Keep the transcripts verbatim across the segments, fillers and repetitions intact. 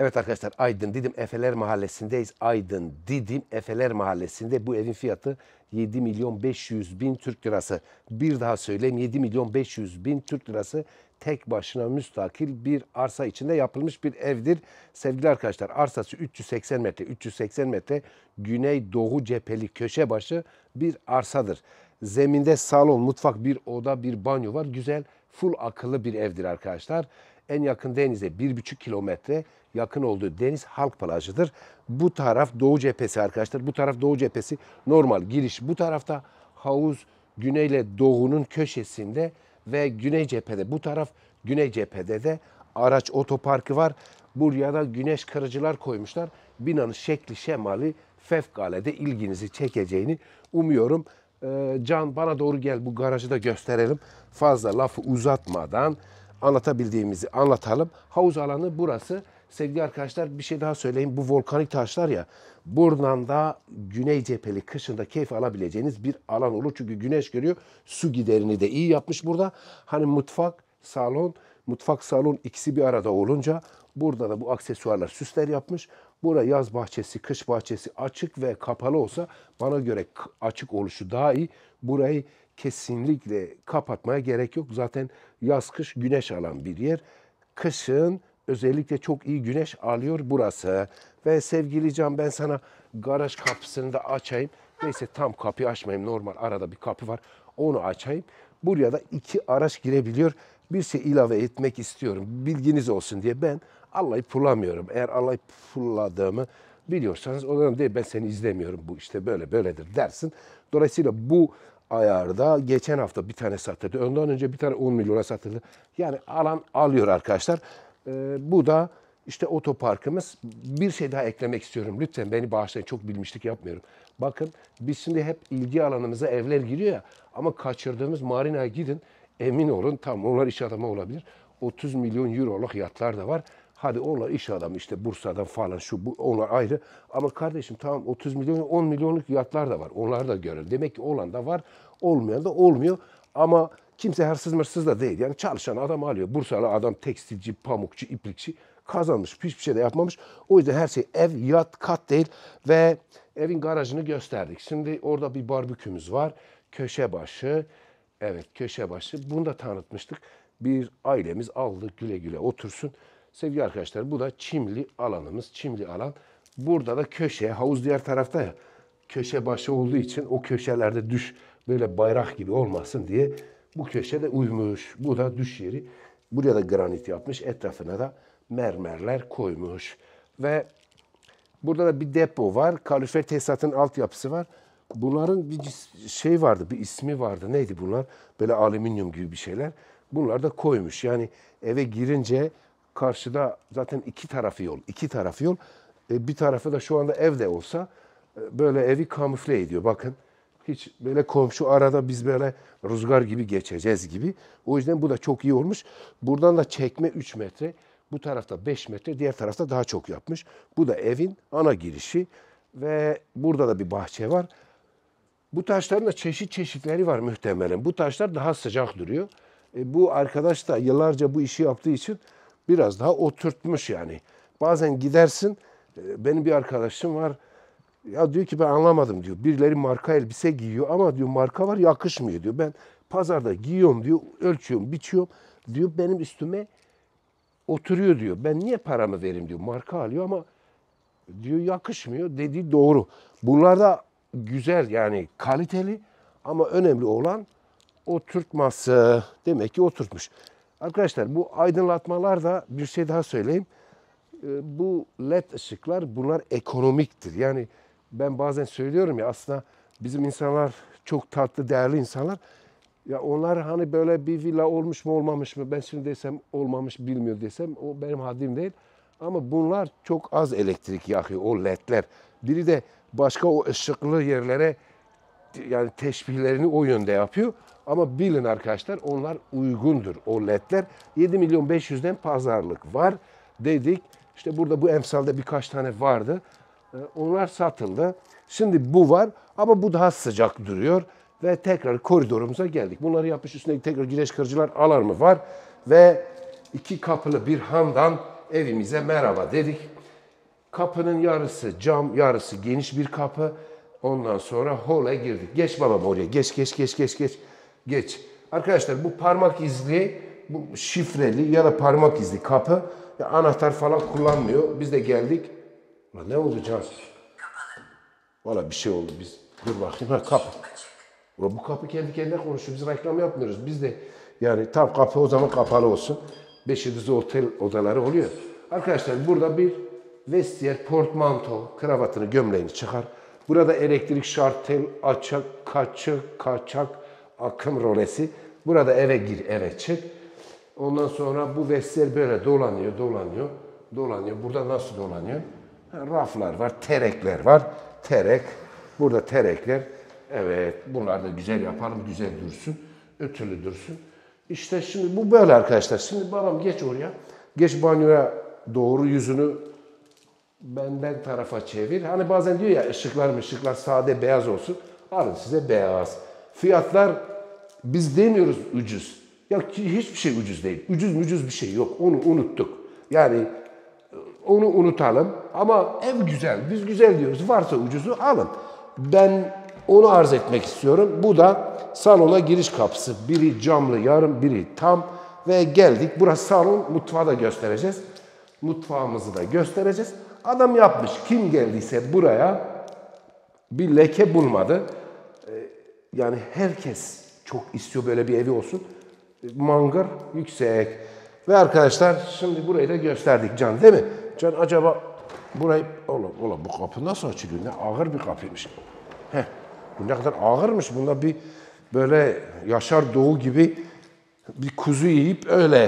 Evet arkadaşlar, Aydın Didim Efeler Mahallesi'ndeyiz. Aydın Didim Efeler Mahallesi'nde bu evin fiyatı yedi milyon beş yüz bin Türk lirası. Bir daha söyleyeyim, yedi milyon beş yüz bin Türk lirası tek başına müstakil bir arsa içinde yapılmış bir evdir. Sevgili arkadaşlar, arsası üç yüz seksen metre, üç yüz seksen metre güneydoğu cepheli köşe başı bir arsadır. Zeminde salon, mutfak, bir oda, bir banyo var. Güzel, full akıllı bir evdir arkadaşlar. En yakın denize bir buçuk kilometre yakın olduğu deniz halk plajıdır. Bu taraf doğu cephesi arkadaşlar. Bu taraf doğu cephesi normal giriş. Bu tarafta havuz güneyle doğunun köşesinde ve güney cephede. Bu taraf güney cephede de araç otoparkı var. Buraya da güneş kırıcılar koymuşlar. Binanın şekli şemali fevkalade ilginizi çekeceğini umuyorum. Ee, Can, bana doğru gel, bu garajı da gösterelim. Fazla lafı uzatmadan anlatabildiğimizi anlatalım. Havuz alanı burası. Sevgili arkadaşlar, bir şey daha söyleyeyim. Bu volkanik taşlar ya, buradan da güney cepheli kışında keyif alabileceğiniz bir alan olur. Çünkü güneş görüyor. Su giderini de iyi yapmış burada. Hani mutfak, salon, mutfak, salon ikisi bir arada olunca burada da bu aksesuarlar, süsler yapmış. Burada yaz bahçesi, kış bahçesi açık ve kapalı olsa bana göre açık oluşu daha iyi. Burayı kesinlikle kapatmaya gerek yok. Zaten yaz kış güneş alan bir yer. Kışın özellikle çok iyi güneş alıyor burası. Ve sevgili Can, ben sana garaj kapısını da açayım. Neyse, tam kapıyı açmayayım. Normal arada bir kapı var. Onu açayım. Buraya da iki araç girebiliyor. Bir şey ilave etmek istiyorum. Bilginiz olsun diye ben Allah'ı pullamıyorum. Eğer Allah'ı pulladığımı biliyorsanız o zaman değil, ben seni izlemiyorum, bu işte böyle böyledir dersin. Dolayısıyla bu ayarda geçen hafta bir tane satıldı. Ondan önce bir tane on milyona satıldı. Yani alan alıyor arkadaşlar. Ee, bu da işte otoparkımız. Bir şey daha eklemek istiyorum. Lütfen beni bağışlayın. Çok bilmişlik yapmıyorum. Bakın, biz şimdi hep ilgi alanımıza evler giriyor ya. Ama kaçırdığımız marinaya gidin. Emin olun, tam onlar iş adamı olabilir. otuz milyon euroluk yatlar da var. Hadi onlar iş adamı, işte Bursa'dan falan, şu bu, onlar ayrı. Ama kardeşim, tamam, otuz milyon, on milyonluk yatlar da var. Onları da görün. Demek ki olan da var, olmayan da olmuyor. Ama kimse hırsız mırsız da değil. Yani çalışan adam alıyor. Bursalı adam tekstilci, pamukçu, iplikçi kazanmış. Hiçbir şey de yapmamış. O yüzden her şey ev, yat, kat değil. Ve evin garajını gösterdik. Şimdi orada bir barbekümüz var. Köşe başı. Evet, köşe başı. Bunu da tanıtmıştık. Bir ailemiz aldı, güle güle otursun. Sevgili arkadaşlar, bu da çimli alanımız. Çimli alan. Burada da köşe, havuz diğer tarafta ya. Köşe başı olduğu için o köşelerde düş böyle bayrak gibi olmasın diye bu köşede uymuş. Bu da düş yeri. Buraya da granit yapmış. Etrafına da mermerler koymuş. Ve burada da bir depo var. Kalorifer tesisatın altyapısı var. Bunların bir şey vardı, bir ismi vardı. Neydi bunlar? Böyle alüminyum gibi bir şeyler. Bunlar da koymuş. Yani eve girince karşıda zaten iki tarafı yol. iki tarafı yol. E, bir tarafı da şu anda evde olsa e, böyle evi kamufle ediyor. Bakın, hiç böyle komşu arada biz böyle rüzgar gibi geçeceğiz gibi. O yüzden bu da çok iyi olmuş. Buradan da çekme üç metre. Bu tarafta beş metre, diğer tarafta daha çok yapmış. Bu da evin ana girişi ve burada da bir bahçe var. Bu taşların da çeşit çeşitleri var muhtemelen. Bu taşlar daha sıcak duruyor. E, bu arkadaş da yıllarca bu işi yaptığı için biraz daha oturtmuş yani. Bazen gidersin, e, benim bir arkadaşım var. Ya diyor ki, ben anlamadım diyor. Birileri marka elbise giyiyor ama diyor marka var, yakışmıyor diyor. Ben pazarda giyiyorum diyor, ölçüyorum, biçiyorum diyor, benim üstüme oturuyor diyor. Ben niye paramı vereyim diyor. Marka alıyor ama diyor yakışmıyor. Dediği doğru. Bunlar da güzel, yani kaliteli, ama önemli olan oturtması. Demek ki oturtmuş. Arkadaşlar, bu aydınlatmalar da bir şey daha söyleyeyim. Bu led ışıklar, bunlar ekonomiktir. Yani ben bazen söylüyorum ya, aslında bizim insanlar çok tatlı, değerli insanlar. Ya onlar hani böyle bir villa olmuş mu olmamış mı, ben şimdi desem olmamış, bilmiyor desem o benim haddim değil. Ama bunlar çok az elektrik yakıyor, o ledler. Biri de başka o ışıklı yerlere yani teşbihlerini o yönde yapıyor. Ama bilin arkadaşlar, onlar uygundur o ledler. yedi milyon beş yüzden pazarlık var dedik. İşte burada bu emsalde birkaç tane vardı. Onlar satıldı. Şimdi bu var ama bu daha sıcak duruyor. Ve tekrar koridorumuza geldik. Bunları yapmış, üstüne tekrar güneş kırıcılar alarmı var. Ve iki kapılı bir handan evimize merhaba dedik. Kapının yarısı cam, yarısı geniş bir kapı. Ondan sonra hole girdik. Geç babam oraya. Geç, geç, geç, geç, geç. Geç. Arkadaşlar bu parmak izli, bu şifreli ya da parmak izli kapı. Ya anahtar falan kullanmıyor. Biz de geldik. Lan ne oldu Can? Valla bir şey oldu biz. Dur bakayım. Ha kapı. Ulan bu kapı kendi kendine konuşuyor. Biz reklam yapmıyoruz. Biz de yani tam kapı o zaman kapalı olsun. Beş yıldızlı otel odaları oluyor. Arkadaşlar burada bir vestiyer, portmanto, kravatını, gömleğini çıkar. Burada elektrik şartel, açık, kaçık, kaçak, akım rolesi. Burada eve gir, eve çık. Ondan sonra bu vestiyer böyle dolanıyor, dolanıyor, dolanıyor. Burada nasıl dolanıyor? Ha, raflar var, terekler var. Terek, burada terekler. Evet, bunlar da güzel yapalım, güzel dursun, ötülü dursun. İşte şimdi bu böyle arkadaşlar. Şimdi babam geç oraya, geç banyoya doğru yüzünü benden tarafa çevir. Hani bazen diyor ya ışıklar ışıklar sade beyaz olsun. Alın size beyaz. Fiyatlar biz demiyoruz ucuz. Ya hiçbir şey ucuz değil. Ucuz mucuz bir şey yok. Onu unuttuk. Yani onu unutalım. Ama ev güzel. Biz güzel diyoruz. Varsa ucuzu alın. Ben onu arz etmek istiyorum. Bu da salona giriş kapısı. Biri camlı yarım, biri tam. Ve geldik. Burası salon. Mutfağı da göstereceğiz. Mutfağımızı da göstereceğiz. Adam yapmış. Kim geldiyse buraya bir leke bulmadı. Yani herkes çok istiyor böyle bir evi olsun. Mangır yüksek. Ve arkadaşlar şimdi burayı da gösterdik Can değil mi? Can acaba burayı... Oğlum, oğlum bu kapı nasıl açılıyor? Ne ağır bir kapıymış. Heh, bu ne kadar ağırmış. Bunda bir böyle Yaşar Doğu gibi bir kuzu yiyip öyle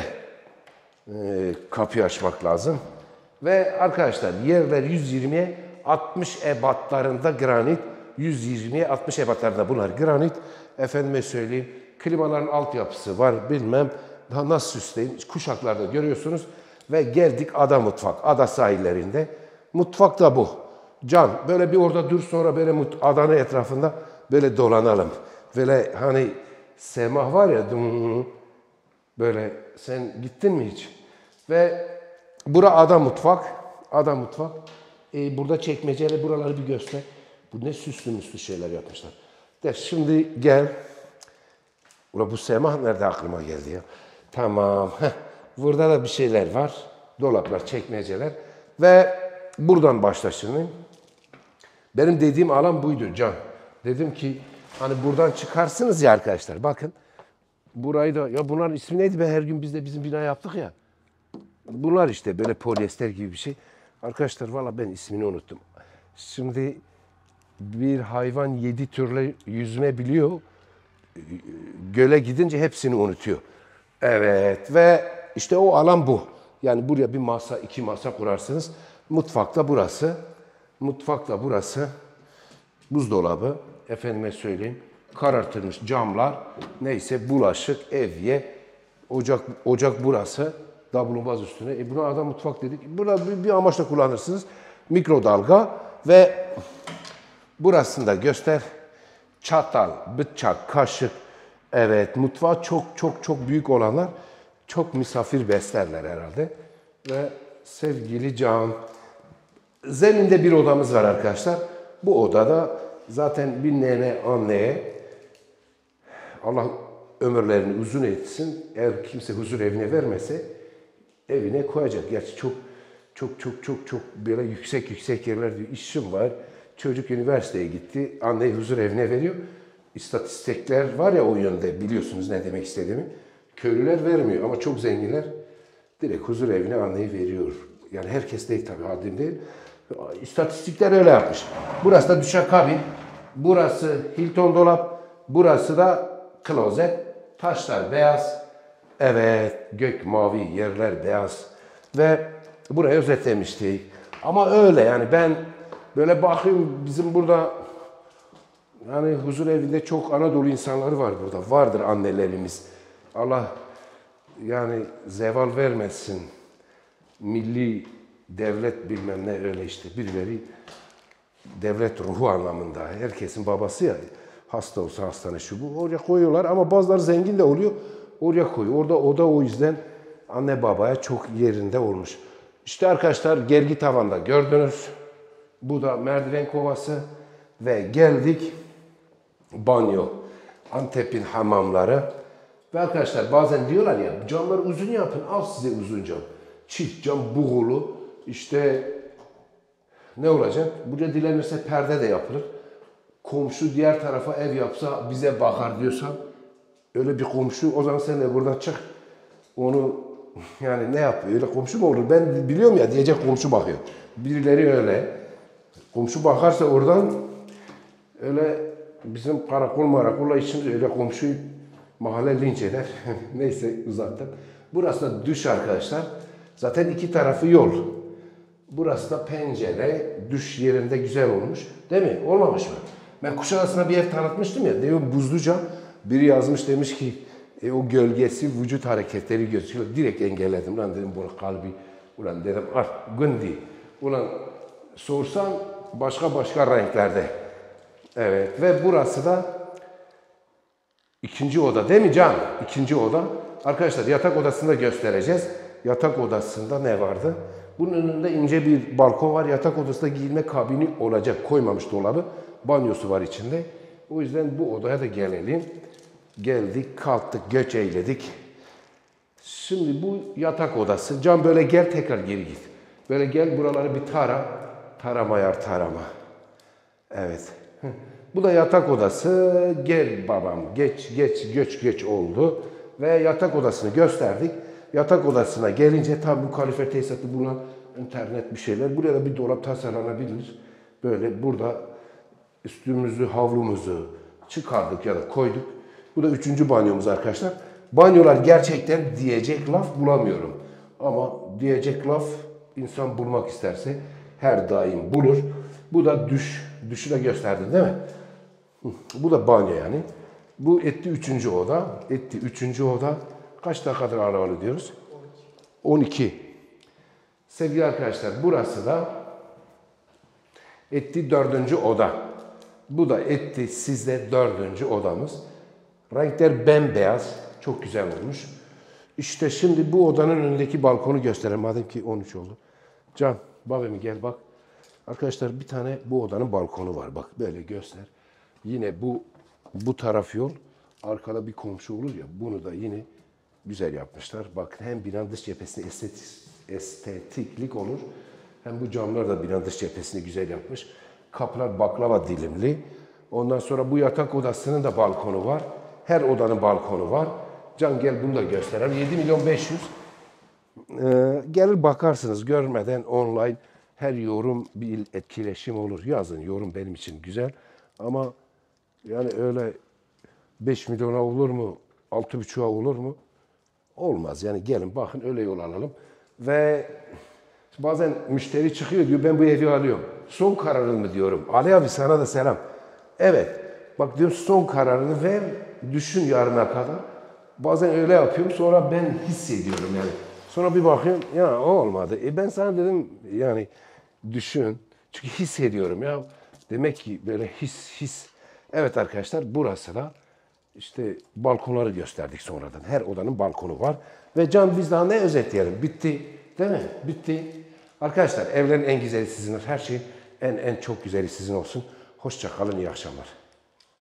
e, kapıyı açmak lazım. Ve arkadaşlar yerler yüz yirmiye altmış ebatlarında granit. yüz yirmiye altmış ebatlarında bunlar granit. Efendime söyleyeyim klimaların altyapısı var bilmem. Daha nasıl süsleyeyim? Kuşaklarda görüyorsunuz. Ve geldik ada mutfak. Ada sahillerinde. Mutfak da bu. Can böyle bir orada dur sonra böyle adanın etrafında böyle dolanalım. Böyle hani semah var ya böyle sen gittin mi hiç? Ve bura ada mutfak. Ada mutfak. Ee, burada çekmeceyle buraları bir göster. Bu ne süslü müslü şeyler yapmışlar. De şimdi gel. Ula bu semah nerede aklıma geldi ya? Tamam. Heh. Burada da bir şeyler var. Dolaplar, çekmeceler. Ve buradan başla şimdi. Benim dediğim alan buydu Can. Dedim ki hani buradan çıkarsınız ya arkadaşlar. Bakın. Burayı da ya bunların ismi neydi be her gün biz de bizim bina yaptık ya. Bunlar işte böyle polyester gibi bir şey. Arkadaşlar valla ben ismini unuttum. Şimdi bir hayvan yedi türlü yüzme biliyor. Göle gidince hepsini unutuyor. Evet ve işte o alan bu. Yani buraya bir masa, iki masa kurarsınız. Mutfakta burası. Mutfakta burası. Buzdolabı. Efendime söyleyeyim. Karartılmış camlar. Neyse bulaşık, evye. Ocak, ocak burası. Davlumbaz üstüne. E buna adam mutfak dedik. Burada bir, bir amaçla kullanırsınız. Mikrodalga ve burasını da göster. Çatal, bıçak, kaşık. Evet, mutfağı çok çok çok büyük olanlar çok misafir beslerler herhalde. Ve sevgili Can, zeminde bir odamız var arkadaşlar. Bu odada zaten bir nene anneye Allah ömürlerini uzun etsin. Eğer kimse huzur evine vermese evine koyacak. Gerçi çok çok çok çok çok böyle yüksek yüksek yerler diyor. İşim var. Çocuk üniversiteye gitti. Anneyi huzur evine veriyor. İstatistikler var ya o yönde biliyorsunuz ne demek istediğimi. Köylüler vermiyor ama çok zenginler direkt huzur evine anneyi veriyor. Yani herkes değil tabii haddim değil. İstatistikler öyle yapmış. Burası da duşakabin. Burası Hilton dolap. Burası da klozet. Taşlar beyaz. Evet gök mavi yerler beyaz. Ve burayı özetlemiştik. Ama öyle yani ben böyle bakayım bizim burada yani huzur evinde çok Anadolu insanları var burada. Vardır annelerimiz. Allah yani zeval vermesin. Milli devlet bilmem ne öyle işte. Birileri devlet ruhu anlamında. Herkesin babası ya. Hasta olsa hastane şu bu. Oraya koyuyorlar ama bazıları zengin de oluyor. Oraya koyuyor. Orada o da o yüzden anne babaya çok yerinde olmuş. İşte arkadaşlar gergi tavanda gördünüz. Bu da merdiven kovası ve geldik banyo. Antep'in hamamları. Ve arkadaşlar bazen diyorlar ya camları uzun yapın, al size uzun cam. Çift cam buğulu, işte ne olacak? Buraya dilenirse perde de yapılır. Komşu diğer tarafa ev yapsa bize bakar diyorsan öyle bir komşu o zaman sen de buradan çık. Onu yani ne yapıyor? Öyle komşu mu olur? Ben biliyorum ya diyecek komşu bakıyor. Birileri öyle. Komşu bakarsa oradan öyle bizim karakol marakolla işimiz öyle komşuyu mahalle linç eder. Neyse uzattım. Burası da duş arkadaşlar. Zaten iki tarafı yol. Burası da pencere. Duş yerinde güzel olmuş. Değil mi? Olmamış mı? Ben Kuşadası'na bir ev tanıtmıştım ya. Diyor buzlu cam. Biri yazmış demiş ki e, o gölgesi vücut hareketleri gözüküyor. Direkt engelledim. Lan dedim bunu kalbi. Ulan dedim ar gündi. Ulan sorsan başka başka renklerde. Evet ve burası da ikinci oda değil mi Can? İkinci oda. Arkadaşlar yatak odasını da göstereceğiz. Yatak odasında ne vardı? Bunun önünde ince bir balkon var. Yatak odasında giyinme kabini olacak. Koymamış dolabı. Banyosu var içinde. O yüzden bu odaya da gelelim. Geldik, kalktık, göç eyledik. Şimdi bu yatak odası. Can böyle gel tekrar geri git. Böyle gel buraları bir tara. Tarama yar tarama. Evet. Bu da yatak odası. Gel babam geç geç göç göç oldu. Ve yatak odasını gösterdik. Yatak odasına gelince tabi bu kalifer tesisatı buna internet bir şeyler. Buraya da bir dolap tasarlanabilir. Böyle burada üstümüzü, havlumuzu çıkardık ya da koyduk. Bu da üçüncü banyomuz arkadaşlar. Banyolar gerçekten diyecek laf bulamıyorum. Ama diyecek laf insan bulmak isterse her daim bulur. Bu da düş. Düşü de gösterdin değil mi? Bu da banyo yani. Bu etti üçüncü oda. Etti üçüncü oda. Kaç dakikadır arabalı diyoruz? on iki. Sevgili arkadaşlar burası da etti dördüncü oda. Bu da etti sizde dördüncü odamız. Renkler bembeyaz. Çok güzel olmuş. İşte şimdi bu odanın önündeki balkonu gösterelim. Madem ki on üç oldu. Can babamı gel bak. Arkadaşlar bir tane bu odanın balkonu var. Bak böyle göster. Yine bu bu taraf yol. Arkada bir komşu olur ya. Bunu da yine güzel yapmışlar. Bak hem binanın dış cephesine estetik, estetiklik olur. Hem bu camlar da binanın dış cephesini güzel yapmış. Kapılar baklava dilimli. Ondan sonra bu yatak odasının da balkonu var. Her odanın balkonu var. Can gel bunu da gösterelim. yedi milyon beş yüz. Ee, gelir bakarsınız görmeden online. Her yorum bir etkileşim olur. Yazın yorum benim için güzel. Ama yani öyle beş milyona olur mu? altı buçuğa olur mu? Olmaz. Yani gelin bakın öyle yol alalım. Ve bazen müşteri çıkıyor diyor ben bu evi alıyorum. Son kararın mı diyorum. Ali abi sana da selam. Evet. Bak diyorum son kararını ver. Düşün yarına kadar. Bazen öyle yapıyorum. Sonra ben hissediyorum yani. Sonra bir bakıyorum ya o olmadı. E ben sana dedim yani düşün. Çünkü hissediyorum ya. Demek ki böyle his his. Evet arkadaşlar burası da işte balkonları gösterdik sonradan. Her odanın balkonu var. Ve Can biz daha ne özetleyelim? Bitti. Değil mi? Bitti. Arkadaşlar evlerin en güzeli sizindir. Her şeyin en en çok güzeli sizin olsun. Hoşça kalın. İyi akşamlar.